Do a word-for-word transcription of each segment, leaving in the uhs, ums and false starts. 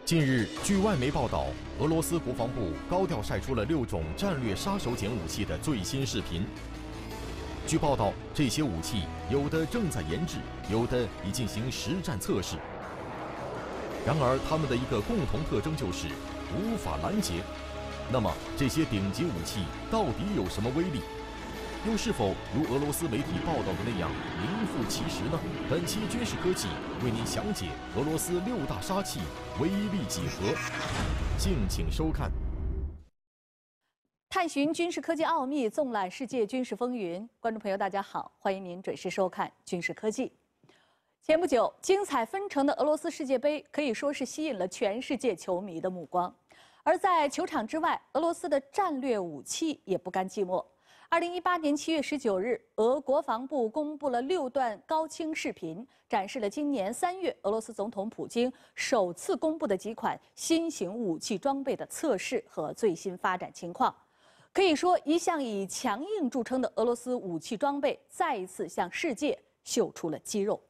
近日，据外媒报道，俄罗斯国防部高调晒出了六种战略杀手锏武器的最新视频。据报道，这些武器有的正在研制，有的已进行实战测试。然而，它们的一个共同特征就是无法拦截。那么，这些顶级武器到底有什么威力？又是否如俄罗斯媒体报道的那样名副其实呢？本期军事科技为您详解俄罗斯六大杀器威力几何，敬请收看。 探寻军事科技奥秘，纵览世界军事风云。观众朋友，大家好，欢迎您准时收看军事科技。前不久，精彩纷呈的俄罗斯世界杯可以说是吸引了全世界球迷的目光。而在球场之外，俄罗斯的战略武器也不甘寂寞。二零一八年七月十九日，俄国防部公布了六段高清视频，展示了今年三月俄罗斯总统普京首次公布的几款新型武器装备的测试和最新发展情况。可以说，一向以强硬著称的俄罗斯武器装备再一次向世界秀出了肌肉。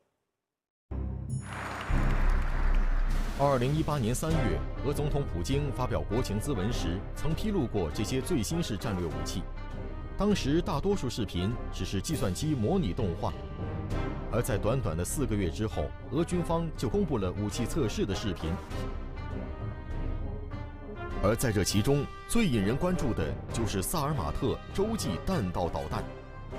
二零一八年三月，俄总统普京发表国情咨文时，曾披露过这些最新式战略武器。当时大多数视频只是计算机模拟动画，而在短短的四个月之后，俄军方就公布了武器测试的视频。而在这其中，最引人关注的就是萨尔马特洲际弹道导弹。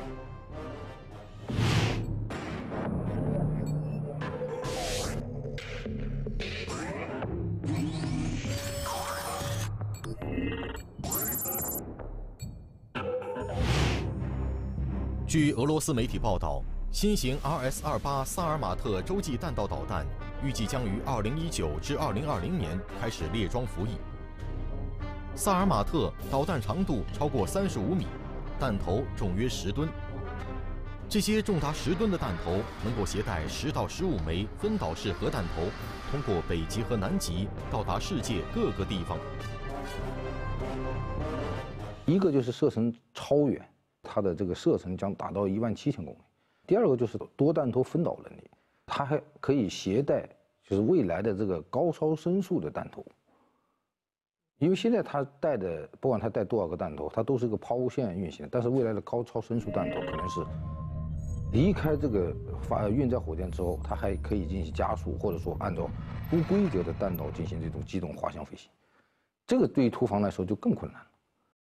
据俄罗斯媒体报道，新型 R S 二十八萨尔马特洲际弹道导弹预计将于二零一九至二零二零年开始列装服役。萨尔马特导弹长度超过三十五米，弹头重约十吨。这些重达十吨的弹头能够携带十到十五枚分导式核弹头，通过北极和南极到达世界各个地方。 一个就是射程超远。它的这个射程将达到一万七千公里。第二个就是多弹头分导能力，它还可以携带就是未来的这个高超声速的弹头。因为现在它带的不管它带多少个弹头，它都是一个抛物线运行，但是未来的高超声速弹头可能是离开这个发运载火箭之后，它还可以进行加速，或者说按照不规则的弹道进行这种机动滑翔飞行。这个对于突防来说就更困难了。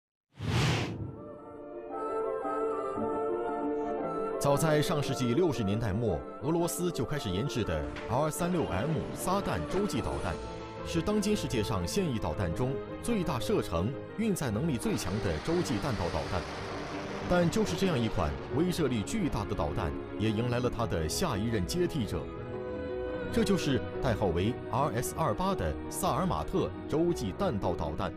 早在上世纪六十年代末，俄罗斯就开始研制的 R 三十六 M 撒旦洲际导弹，是当今世界上现役导弹中最大射程、运载能力最强的洲际弹道导弹。但就是这样一款威慑力巨大的导弹，也迎来了它的下一任接替者，这就是代号为 R S 二十八的萨尔马特洲际弹道导弹。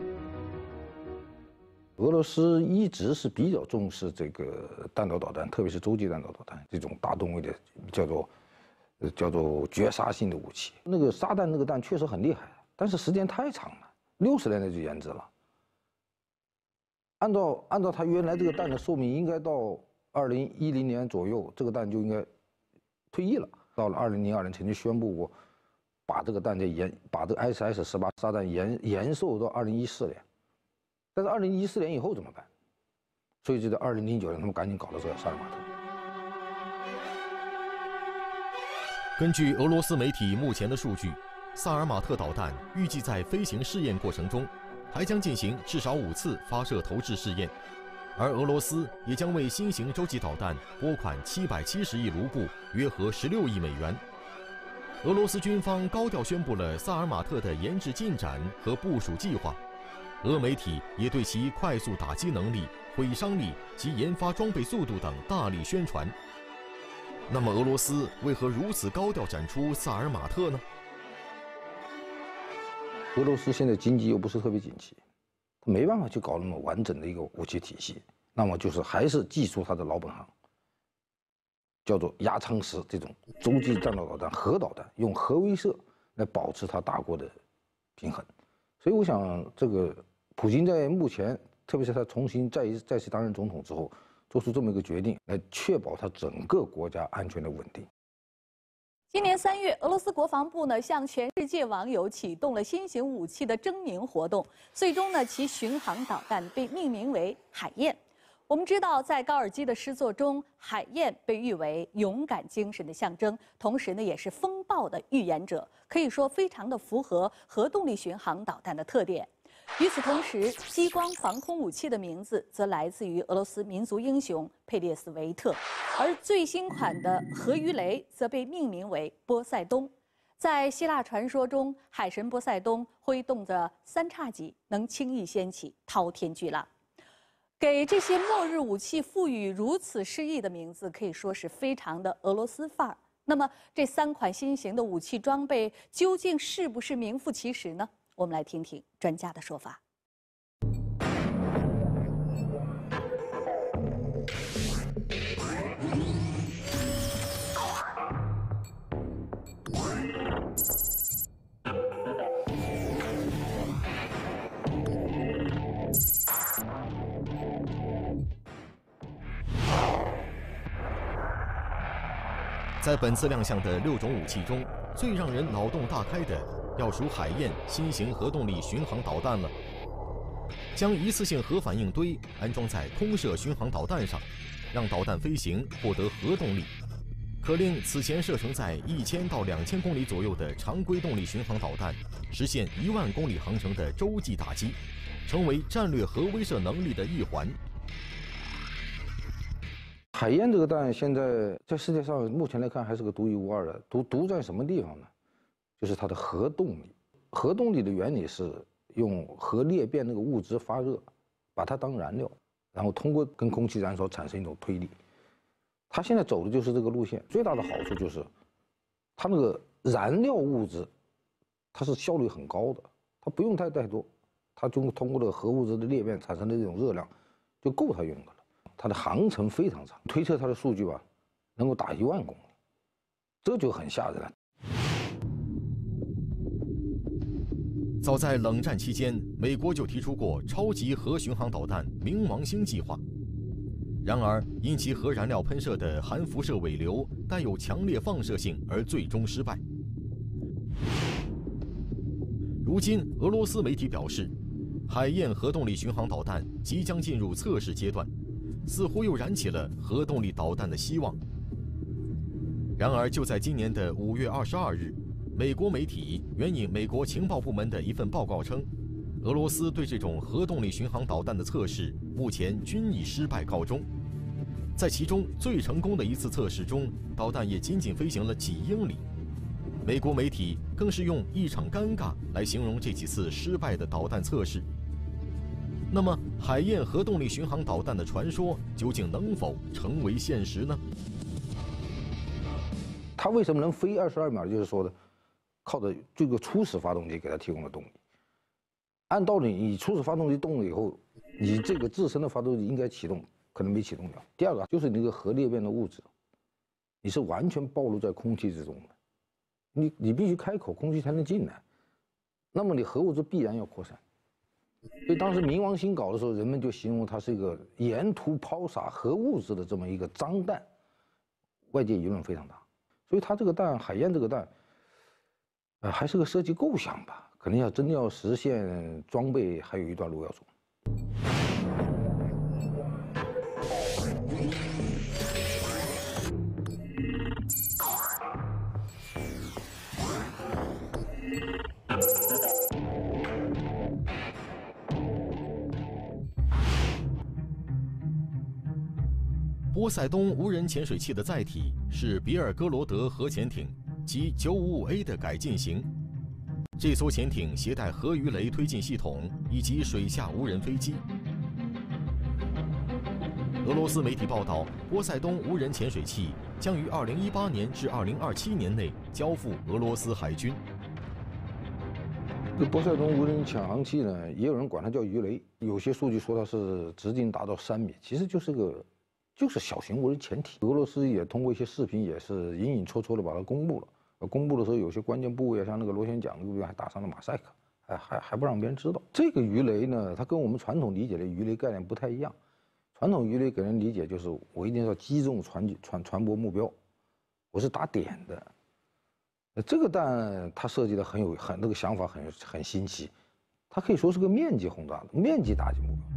俄罗斯一直是比较重视这个弹道导弹，特别是洲际弹道导弹这种大动位的，叫做，呃，叫做绝杀性的武器。那个撒旦那个弹确实很厉害，但是时间太长了，六十年代就研制了。按照按照它原来这个弹的寿命，应该到二零一零年左右，这个弹就应该退役了。到了二零零二年，曾经宣布过，把这个弹再延，把这个 S S 十八撒旦延延寿到二零一四年。但是二零一四年以后怎么办？所以就在二零零九年，他们赶紧搞了这个萨尔马特。 根据俄罗斯媒体目前的数据，萨尔马特导弹预计在飞行试验过程中，还将进行至少五次发射投掷试验，而俄罗斯也将为新型洲际导弹拨款七百七十亿卢布，约合十六亿美元。俄罗斯军方高调宣布了萨尔马特的研制进展和部署计划。俄媒体也对其快速打击能力、毁伤力及研发装备速度等大力宣传。那么，俄罗斯为何如此高调展出萨尔马特呢？ 俄罗斯现在经济又不是特别景气，他没办法去搞那么完整的一个武器体系，那么就是还是记住它的老本行，叫做压舱石这种洲际弹道导弹、核导弹，用核威慑来保持它大国的平衡。所以，我想这个。普京在目前，特别是他重新再一再次担任总统之后，做出这么一个决定，来确保他整个国家安全的稳定。 今年三月，俄罗斯国防部呢向全世界网友启动了新型武器的征名活动，最终呢其巡航导弹被命名为海燕。我们知道，在高尔基的诗作中，海燕被誉为勇敢精神的象征，同时呢也是风暴的预言者，可以说非常的符合核动力巡航导弹的特点。与此同时，激光防空武器的名字则来自于俄罗斯民族英雄佩列斯维特，而最新款的核鱼雷则被命名为波塞冬。在希腊传说中，海神波塞冬挥动着三叉戟，能轻易掀起滔天巨浪。给这些末日武器赋予如此诗意的名字，可以说是非常的俄罗斯范儿。那么，这三款新型的武器装备究竟是不是名副其实呢？我们来听听专家的说法。 在本次亮相的六种武器中，最让人脑洞大开的要数海燕新型核动力巡航导弹了。将一次性核反应堆安装在空射巡航导弹上，让导弹飞行获得核动力，可令此前射程在一千到两千公里左右的常规动力巡航导弹实现一万公里航程的洲际打击，成为战略核威慑能力的一环。 海燕这个弹现在在世界上目前来看还是个独一无二的，独独在什么地方呢？就是它的核动力。核动力的原理是用核裂变那个物质发热，把它当燃料，然后通过跟空气燃烧产生一种推力。它现在走的就是这个路线，最大的好处就是它那个燃料物质它是效率很高的，它不用太太多，它就通过这个核物质的裂变产生的这种热量就够它用的了。它的航程非常长，推测它的数据吧，能够打一万公里，这就很吓人了。 早在冷战期间，美国就提出过超级核巡航导弹“冥王星”计划。然而，因其核燃料喷射的含辐射尾流带有强烈放射性，而最终失败。如今，俄罗斯媒体表示，海燕核动力巡航导弹即将进入测试阶段。似乎又燃起了核动力导弹的希望。然而，就在今年的五月二十二日，美国媒体援引美国情报部门的一份报告称，俄罗斯对这种核动力巡航导弹的测试目前均以失败告终。在其中最成功的一次测试中，导弹也仅仅飞行了几英里。美国媒体更是用一场尴尬来形容这几次失败的导弹测试。那么，海燕核动力巡航导弹的传说究竟能否成为现实呢？ 它为什么能飞二十二秒？就是说的，靠着这个初始发动机给它提供了动力。按道理，你初始发动机动了以后，你这个自身的发动机应该启动，可能没启动了。第二个就是那个核裂变的物质，你是完全暴露在空气之中的，你你必须开口，空气才能进来，那么你核物质必然要扩散。所以当时冥王星搞的时候，人们就形容它是一个沿途抛洒核物质的这么一个脏弹，外界舆论非常大。所以它这个弹，海燕这个弹，呃，还是个设计构想吧，可能要真正要实现装备，还有一段路要走。 波塞冬无人潜水器的载体是比尔哥罗德核潜艇及 九五五 A 的改进型。这艘潜艇携带核鱼雷推进系统以及水下无人飞机。俄罗斯媒体报道，波塞冬无人潜水器将于二零一八年至二零二七年内交付俄罗斯海军。 这波塞冬无人潜航器呢，也有人管它叫鱼雷，有些数据说它是直径达到三米，其实就是个。就是小型无人潜艇，俄罗斯也通过一些视频，也是隐隐绰绰的把它公布了。呃，公布的时候有些关键部位，像那个螺旋桨那个部位还打上了马赛克，还还还不让别人知道。这个鱼雷呢，它跟我们传统理解的鱼雷概念不太一样。传统鱼雷给人理解就是我一定要击中传传传播目标，我是打点的。 呃，这个弹它设计的很有很那个想法很很新奇，它可以说是个面积轰炸的面积打击目标。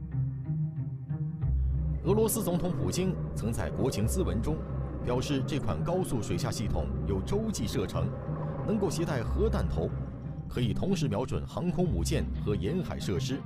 俄罗斯总统普京曾在国情咨文中表示，这款高速水下系统有洲际射程，能够携带核弹头，可以同时瞄准航空母舰和沿海设施。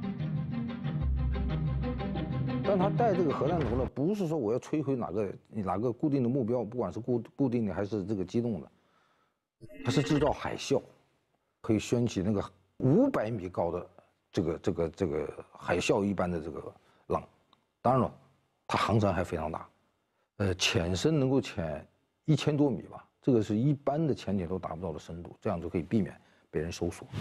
但它带这个核弹头呢，不是说我要摧毁哪个哪个固定的目标，不管是固固定的还是这个机动的，它是制造海啸，可以掀起那个五百米高的这个这个这个海啸一般的这个浪。当然了，它航程还非常大，呃，潜深能够潜一千多米吧，这个是一般的潜艇都达不到的深度，这样就可以避免被人搜索。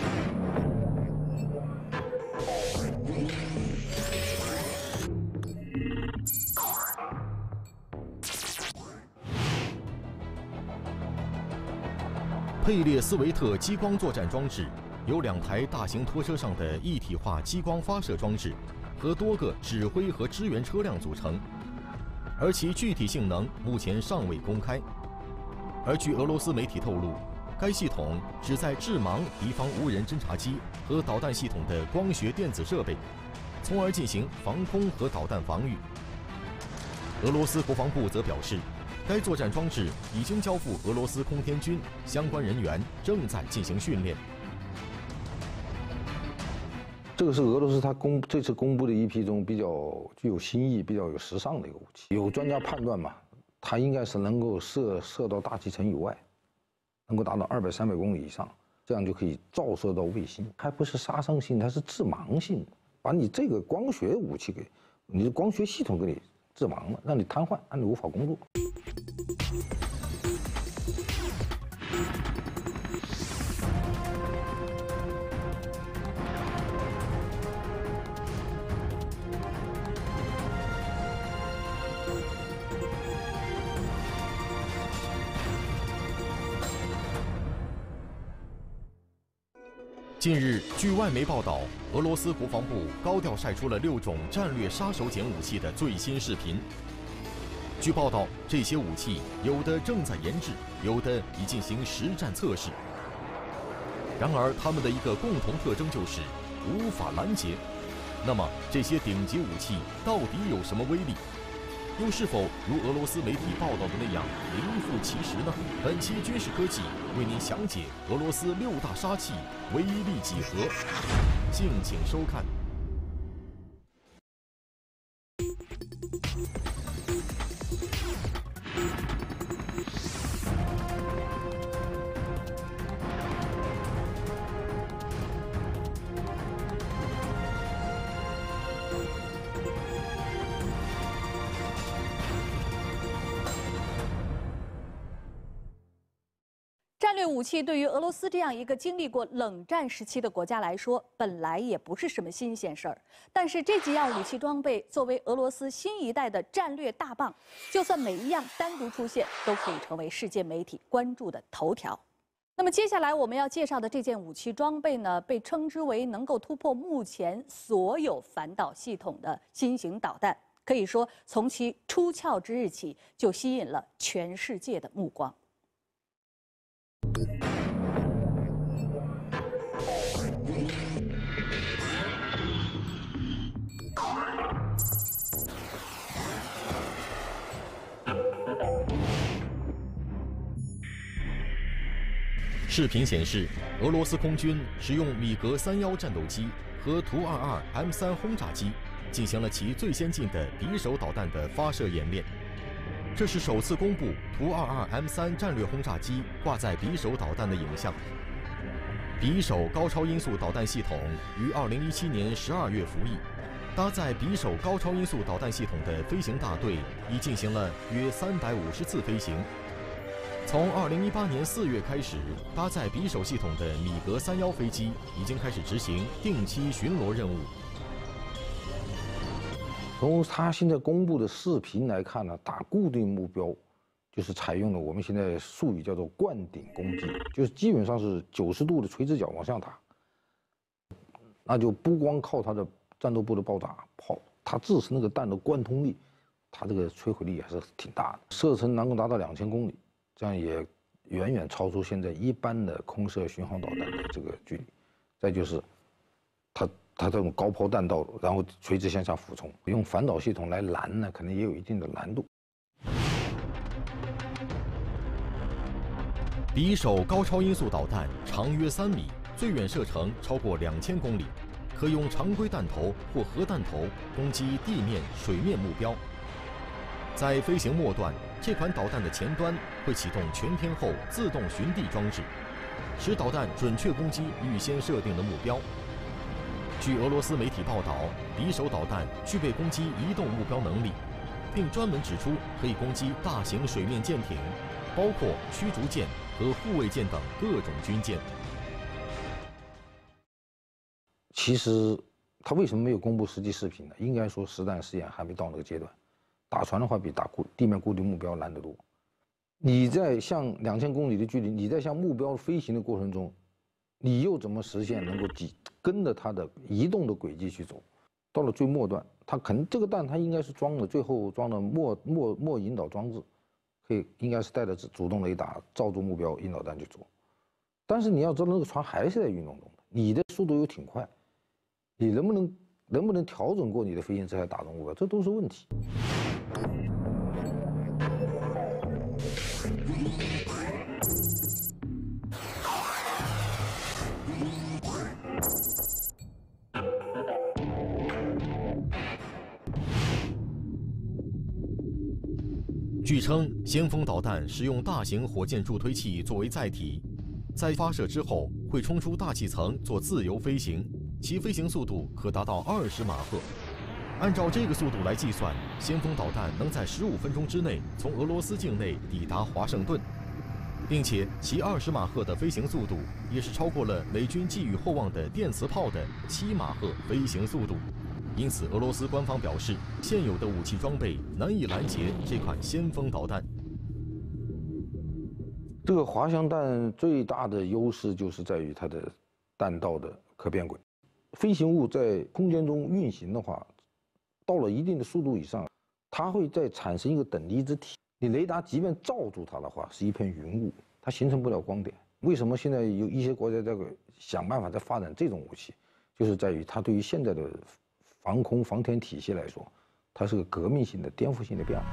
佩列斯维特激光作战装置由两台大型拖车上的一体化激光发射装置和多个指挥和支援车辆组成，而其具体性能目前尚未公开。而据俄罗斯媒体透露，该系统旨在致盲敌方无人侦察机和导弹系统的光学电子设备，从而进行防空和导弹防御。俄罗斯国防部则表示，该作战装置已经交付俄罗斯空天军，相关人员正在进行训练。 这个是俄罗斯它公这次公布的一批中比较具有新意、比较有时尚的一个武器。有专家判断嘛，它应该是能够射射到大气层以外，能够达到二百、三百公里以上，这样就可以照射到卫星。还不是杀伤性，它是致盲性的，把你这个光学武器给，你的光学系统给你致盲了，让你瘫痪，让你无法工作。 近日，据外媒报道，俄罗斯国防部高调晒出了六种战略杀手锏武器的最新视频。据报道，这些武器有的正在研制，有的已进行实战测试。然而，它们的一个共同特征就是无法拦截。那么，这些顶级武器到底有什么威力？又是否如俄罗斯媒体报道的那样名副其实呢？本期军事科技为您详解俄罗斯六大杀器威力几何，敬请收看。 战略武器对于俄罗斯这样一个经历过冷战时期的国家来说，本来也不是什么新鲜事儿。但是这几样武器装备作为俄罗斯新一代的战略大棒，就算每一样单独出现，都可以成为世界媒体关注的头条。那么接下来我们要介绍的这件武器装备呢，被称之为能够突破目前所有反导系统的新型导弹，可以说从其出鞘之日起，就吸引了全世界的目光。 视频显示，俄罗斯空军使用米格三幺战斗机和图二二 M 三轰炸机进行了其最先进的匕首导弹的发射演练。这是首次公布图二二 M 三战略轰炸机挂载匕首导弹的影像。匕首高超音速导弹系统于二零一七年十二月服役，搭载匕首高超音速导弹系统的飞行大队已进行了约三百五十次飞行。从二零一八年四月开始，搭载匕首系统的米格三幺飞机已经开始执行定期巡逻任务。 从他现在公布的视频来看呢，打固定目标，就是采用了我们现在术语叫做灌顶攻击，就是基本上是九十度的垂直角往上打。那就不光靠它的战斗部的爆炸炮，它自身那个弹的贯通力，它这个摧毁力还是挺大的，射程能够达到两千公里，这样也远远超出现在一般的空射巡航导弹的这个距离。再就是它它这种高抛弹道，然后垂直向下俯冲，用反导系统来拦呢，可能也有一定的难度。 匕首高超音速导弹长约三米，最远射程超过两千公里，可用常规弹头或核弹头攻击地面、水面目标。在飞行末段，这款导弹的前端会启动全天候自动寻地装置，使导弹准确攻击预先设定的目标。据俄罗斯媒体报道，匕首导弹具备攻击移动目标能力，并专门指出可以攻击大型水面舰艇，包括驱逐舰和护卫舰等各种军舰。 其实，他为什么没有公布实际视频呢？应该说，实弹试验还没到那个阶段。打船的话，比打固地面固定目标难得多。你在向两千公里的距离，你在向目标飞行的过程中，你又怎么实现能够几跟着它的移动的轨迹去走？到了最末段，它肯定这个弹它应该是装的，最后装的末末末引导装置，可以应该是带着主动雷达照住目标引导弹去做。但是你要知道，那个船还是在运动中的，你的速度又挺快，你能不能能不能调整过你的飞行姿态打中目标，这都是问题。 据称，先锋导弹使用大型火箭助推器作为载体，在发射之后会冲出大气层做自由飞行，其飞行速度可达到二十马赫。按照这个速度来计算，先锋导弹能在十五分钟之内从俄罗斯境内抵达华盛顿，并且其二十马赫的飞行速度也是超过了美军寄予厚望的电磁炮的七马赫飞行速度。因此，俄罗斯官方表示，现有的武器装备难以拦截这款先锋导弹。 这个滑翔弹最大的优势就是在于它的弹道的可变轨。飞行物在空间中运行的话，到了一定的速度以上，它会再产生一个等离子体。你雷达即便罩住它的话，是一片云雾，它形成不了光点。为什么现在有一些国家在想办法在发展这种武器，就是在于它对于现在的防空防天体系来说，它是个革命性的、颠覆性的变化。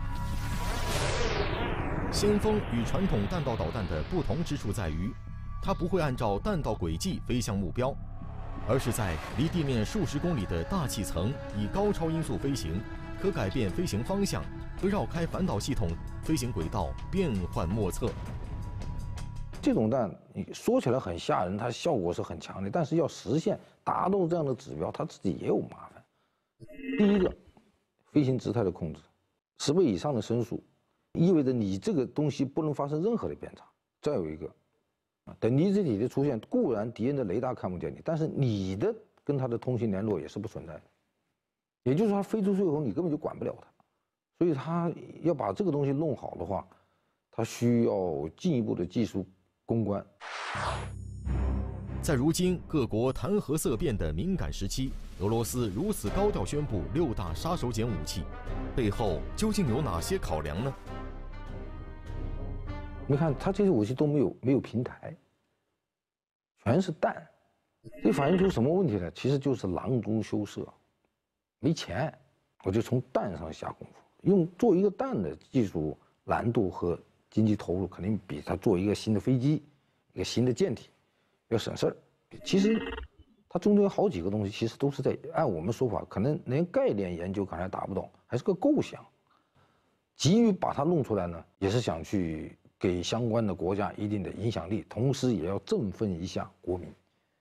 先锋与传统弹道导弹的不同之处在于，它不会按照弹道轨迹飞向目标，而是在离地面数十公里的大气层以高超音速飞行，可改变飞行方向，会绕开反导系统，飞行轨道变幻莫测。 这种弹你说起来很吓人，它效果是很强的，但是要实现达到这样的指标，它自己也有麻烦。第一个，飞行姿态的控制，十倍以上的声速，意味着你这个东西不能发生任何的偏差。再有一个，等离子体的出现，固然敌人的雷达看不见你，但是你的跟它的通信联络也是不存在的。也就是说，它飞出去以后，你根本就管不了它。所以，它要把这个东西弄好的话，它需要进一步的技术攻关。 在如今各国谈核色变的敏感时期，俄罗斯如此高调宣布六大杀手锏武器，背后究竟有哪些考量呢？ 你看，它这些武器都没有没有平台，全是弹，这反映出什么问题呢？其实就是囊中羞涩，没钱，我就从弹上下功夫。用做一个弹的技术难度和经济投入，肯定比它做一个新的飞机、一个新的舰体要省事儿。其实，它中间有好几个东西，其实都是在按我们说法，可能连概念研究可能还达不到，还是个构想。急于把它弄出来呢，也是想去给相关的国家一定的影响力，同时也要振奋一下国民。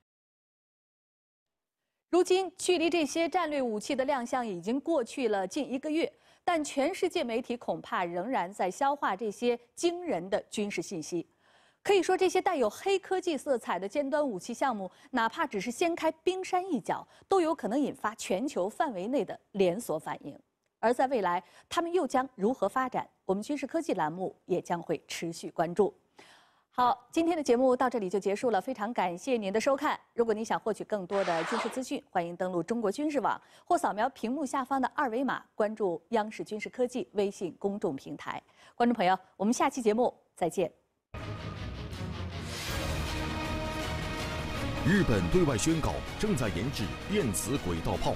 如今，距离这些战略武器的亮相已经过去了近一个月，但全世界媒体恐怕仍然在消化这些惊人的军事信息。可以说，这些带有黑科技色彩的尖端武器项目，哪怕只是掀开冰山一角，都有可能引发全球范围内的连锁反应。而在未来，他们又将如何发展？我们军事科技栏目也将会持续关注。好，今天的节目到这里就结束了，非常感谢您的收看。如果您想获取更多的军事资讯，欢迎登录中国军事网或扫描屏幕下方的二维码，关注央视军事科技微信公众平台。观众朋友，我们下期节目再见。 日本对外宣告正在研制电磁轨道炮。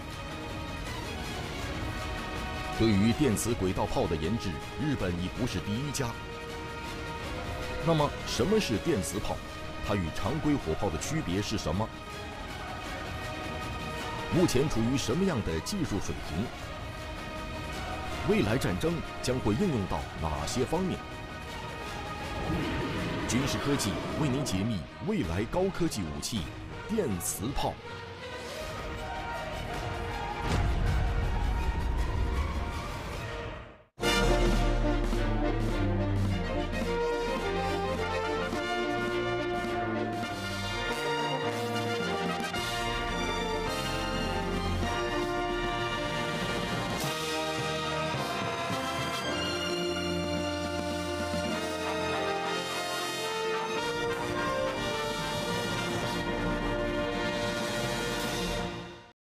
对于电磁轨道炮的研制，日本已不是第一家。那么，什么是电磁炮？它与常规火炮的区别是什么？目前处于什么样的技术水平？未来战争将会应用到哪些方面？军事科技为您解密未来高科技武器——电磁炮。